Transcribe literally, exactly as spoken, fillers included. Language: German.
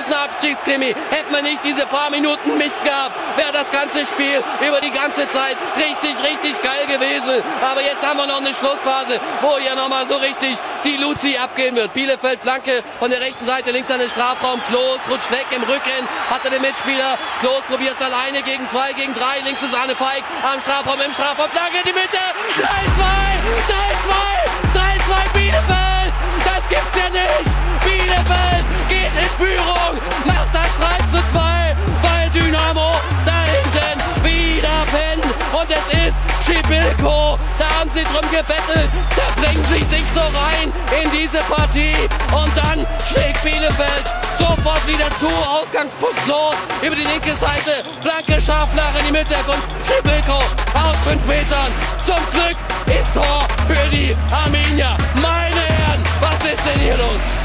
ist ein Abstiegskrimi. Hätten wir nicht diese paar Minuten Mist gehabt, wäre das ganze Spiel über die ganze Zeit richtig, richtig geil gewesen. Aber jetzt haben wir noch eine Schlussphase, wo hier nochmal so richtig die Luzi abgehen wird. Bielefeld Flanke von der rechten Seite, links an den Strafraum. Klos rutscht weg im Rücken, hat er den Mitspieler. Klos probiert es alleine gegen zwei, gegen drei. Links ist Arne Feig am Strafraum, im Strafraum. Flanke in die Mitte. drei zwei, drei zwei, drei zwei Bielefeld. Das gibt's ja nicht. Bielefeld geht in Führung, macht das drei zu zwei, weil Dynamo da hinten wieder pennt. Und es ist Przybylko, da haben sie drum gebettelt, da bringen sie sich so rein in diese Partie. Und dann schlägt Bielefeld sofort wieder zu, Ausgangspunkt los, über die linke Seite, Flanke scharf nach in die Mitte von Przybylko, aus fünf Metern, zum Glück ins Tor für die Arminia. Meine Herren, was ist denn hier los?